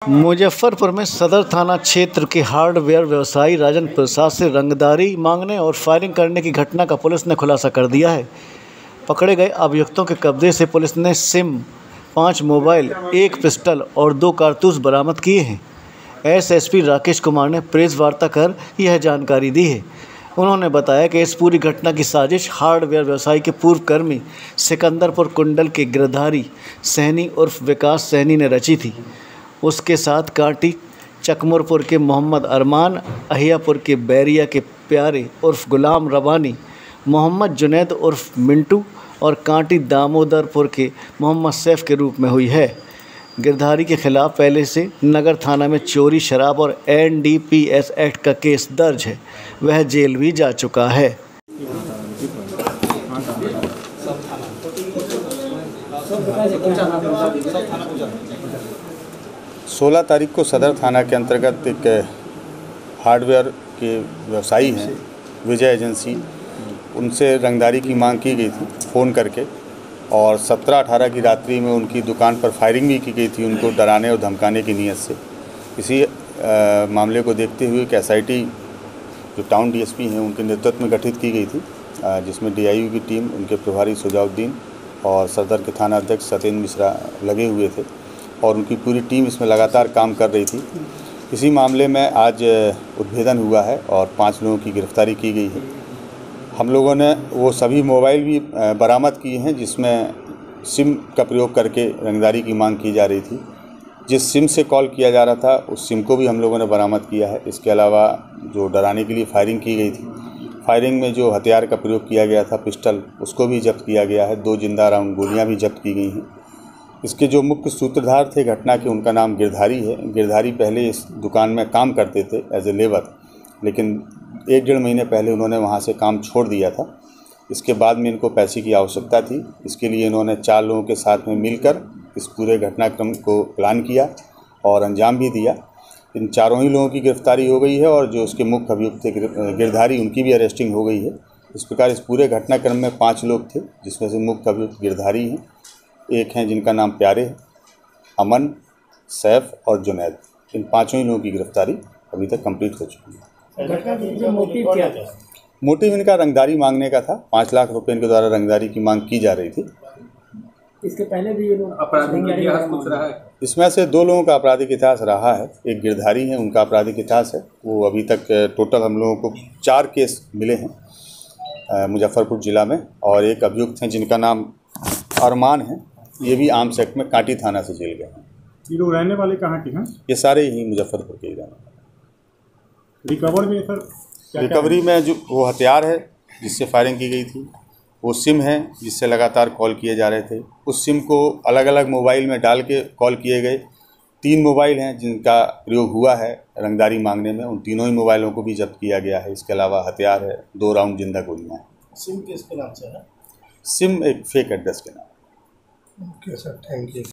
मुजफ्फरपुर में सदर थाना क्षेत्र के हार्डवेयर व्यवसायी राजन प्रसाद से रंगदारी मांगने और फायरिंग करने की घटना का पुलिस ने खुलासा कर दिया है। पकड़े गए अभियुक्तों के कब्जे से पुलिस ने सिम, 5 मोबाइल, 1 पिस्टल और 2 कारतूस बरामद किए हैं। एसएसपी राकेश कुमार ने प्रेस वार्ता कर यह जानकारी दी है। उन्होंने बताया कि इस पूरी घटना की साजिश हार्डवेयर व्यवसायी के पूर्व कर्मी सिकंदरपुर कुंडल के गिरधारी सहनी उर्फ विकास सहनी ने रची थी। उसके साथ कांटी चकमुरपुर के मोहम्मद अरमान, अहियापुर के बैरिया के प्यारे उर्फ गुलाम रबानी, मोहम्मद जुनैद उर्फ मिंटू और कांटी दामोदरपुर के मोहम्मद सैफ के रूप में हुई है। गिरधारी के खिलाफ पहले से नगर थाना में चोरी, शराब और NDPS एक्ट का केस दर्ज है। वह जेल भी जा चुका है। 16 तारीख को सदर थाना के अंतर्गत एक हार्डवेयर के व्यवसायी हैं विजय एजेंसी, उनसे रंगदारी की मांग की गई थी फ़ोन करके, और 17-18 की रात्रि में उनकी दुकान पर फायरिंग भी की गई थी उनको डराने और धमकाने की नीयत से। इसी मामले को देखते हुए एक SIT जो टाउन DSP हैं उनके नेतृत्व में गठित की गई थी, जिसमें DIU की टीम, उनके प्रभारी सुजाउद्दीन और सदर के थाना अध्यक्ष सत्येंद्र मिश्रा लगे हुए थे और उनकी पूरी टीम इसमें लगातार काम कर रही थी। इसी मामले में आज उद्भेदन हुआ है और 5 लोगों की गिरफ्तारी की गई है। हम लोगों ने वो सभी मोबाइल भी बरामद किए हैं जिसमें सिम का प्रयोग करके रंगदारी की मांग की जा रही थी। जिस सिम से कॉल किया जा रहा था उस सिम को भी हम लोगों ने बरामद किया है। इसके अलावा जो डराने के लिए फायरिंग की गई थी, फायरिंग में जो हथियार का प्रयोग किया गया था पिस्टल, उसको भी जब्त किया गया है। 2 जिंदा राउंड गोलियाँ भी जब्त की गई हैं। इसके जो मुख्य सूत्रधार थे घटना के, उनका नाम गिरधारी है। गिरधारी पहले इस दुकान में काम करते थे एज ए लेबर, लेकिन 1-1.5 महीने पहले उन्होंने वहाँ से काम छोड़ दिया था। इसके बाद में इनको पैसे की आवश्यकता थी। इसके लिए इन्होंने 4 लोगों के साथ में मिलकर इस पूरे घटनाक्रम को प्लान किया और अंजाम भी दिया। इन चारों ही लोगों की गिरफ्तारी हो गई है और जो उसके मुख्य अभियुक्त थे गिरधारी, उनकी भी अरेस्टिंग हो गई है। इस प्रकार इस पूरे घटनाक्रम में 5 लोग थे, जिसमें से मुख्य अभियुक्त गिरधारी हैं, एक हैं जिनका नाम प्यारे, अमन, सैफ और जुनैद। इन 5 ही लोगों की गिरफ्तारी अभी तक कंप्लीट हो चुकी है। मोटिव क्या था? मोटिव इनका रंगदारी मांगने का था। 5 लाख रुपए इनके द्वारा रंगदारी की मांग की जा रही थी। इसके पहले भी ये लोग आपराधिक इतिहास कुछ रहा है? इसमें से 2 लोगों का आपराधिक इतिहास रहा है। एक गिरधारी है, उनका आपराधिक इतिहास है। वो अभी तक टोटल हम लोगों को 4 केस मिले हैं मुजफ्फरपुर ज़िला में, और एक अभियुक्त हैं जिनका नाम अरमान है। ये भी आर्म्स एक्ट में कांटी थाना से जेल गए हैं। ये लोग रहने वाले कहाँ के हैं? ये सारे ही मुजफ्फरपुर के ही रहने वाले। रिकवर में सर रिकवरी में जो वो हथियार है जिससे फायरिंग की गई थी, वो सिम है जिससे लगातार कॉल किए जा रहे थे। उस सिम को अलग अलग मोबाइल में डाल के कॉल किए गए। 3 मोबाइल हैं जिनका प्रयोग हुआ है रंगदारी मांगने में। उन तीनों ही मोबाइलों को भी जब्त किया गया है। इसके अलावा हथियार है, 2 राउंड जिंदा गोलियाँ हैं। सिम किसके नाम से है? सिम एक फेक एड्रेस के नाम। Okay sir, thank you.